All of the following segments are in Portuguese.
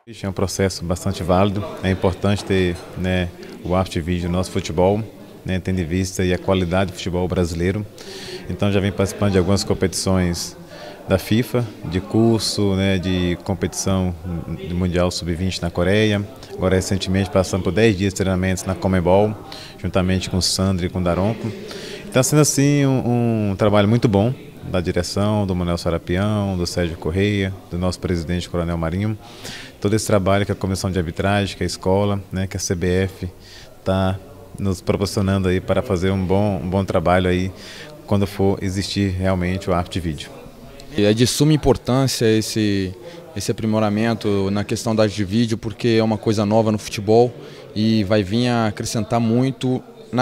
É um processo bastante válido, é importante ter o árbitro de vídeo no nosso futebol, tendo em vista a qualidade do futebol brasileiro. Então já vem participando de algumas competições da FIFA, de curso, de competição do Mundial Sub-20 na Coreia. Agora recentemente passando por 10 dias de treinamentos na Comebol, juntamente com o Sandro e com o Daronco. Está sendo assim um trabalho muito bom da direção, do Manuel Sarapião, do Sérgio Correia, do nosso presidente Coronel Marinho. Todo esse trabalho que a Comissão de Arbitragem, que a escola, que a CBF está nos proporcionando aí para fazer um bom trabalho aí quando for existir realmente o árbitro de vídeo. É de suma importância esse aprimoramento na questão da arte de vídeo, porque é uma coisa nova no futebol e vai vir a acrescentar muito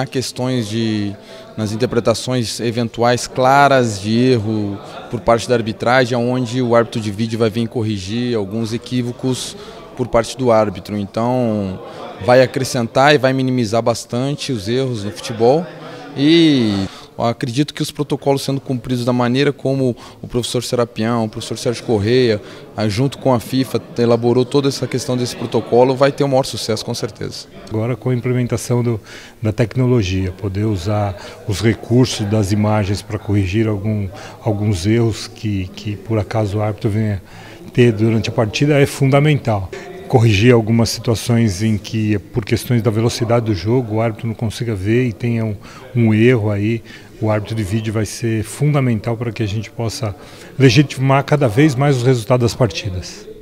nas interpretações eventuais claras de erro por parte da arbitragem, onde o árbitro de vídeo vai vir corrigir alguns equívocos por parte do árbitro. Então vai acrescentar e vai minimizar bastante os erros no futebol e acredito que os protocolos sendo cumpridos da maneira como o professor Serapião, o professor Sérgio Correia, junto com a FIFA, elaborou toda essa questão desse protocolo, vai ter o maior sucesso, com certeza. Agora com a implementação da tecnologia, poder usar os recursos das imagens para corrigir alguns erros que por acaso o árbitro venha ter durante a partida é fundamental. Corrigir algumas situações em que, por questões da velocidade do jogo, o árbitro não consiga ver e tenha um erro aí, o árbitro de vídeo vai ser fundamental para que a gente possa legitimar cada vez mais os resultados das partidas.